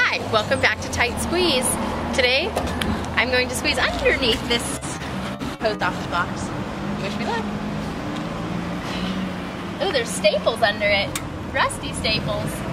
Hi, welcome back to Tight Squeeze. Today, I'm going to squeeze underneath this post office box. Wish me luck. Oh, there's staples under it. Rusty staples.